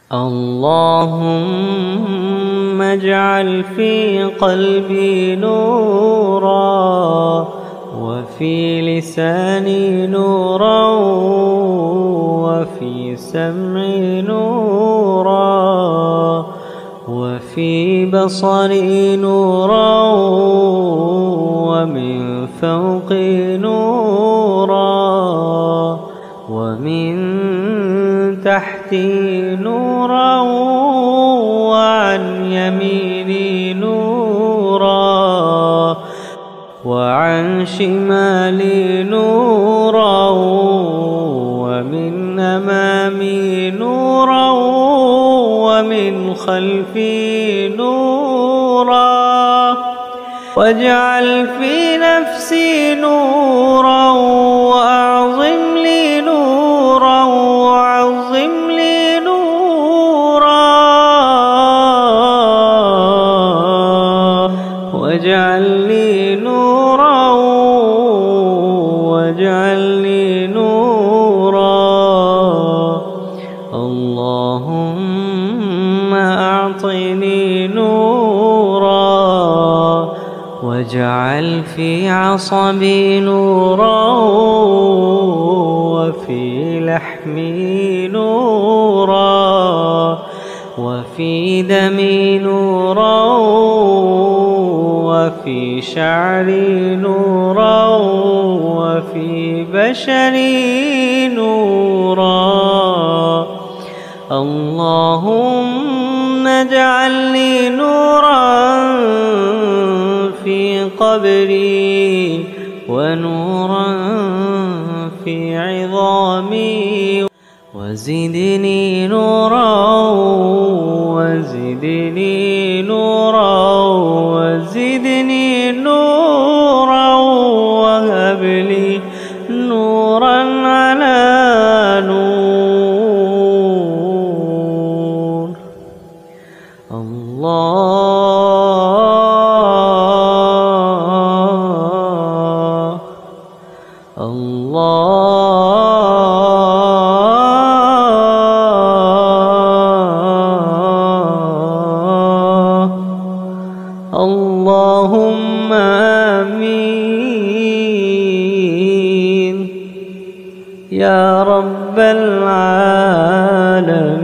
اللهم اجعل في قلبي نورا، وفي لساني نورا، وفي سمعي نورا، وفي بصري نورا، ومن فوقي نورا، ومن تحتي نورا، وعن يميني نورا، وعن شمالي نورا، ومن أمامي نورا، ومن خلفي نورا، واجعل في نفسي نورا، وأعظم لي نورا، وعظم لي نورا، واجعل لي نورا، واجعل لي نورا. اللهم أعطني نورا، واجعل في عصبي نورا، وفي لحمي نورا، وفي دمي نورا، وفي شعري نورا، وفي بشري نورا. اللهم اجعل لي نورا في قبري، ونورا في عظامي، وزدني نورا، وزدني نورا، وزدني نورا، وهب لي نورا على نور. اللهم آمين يا رب العالمين.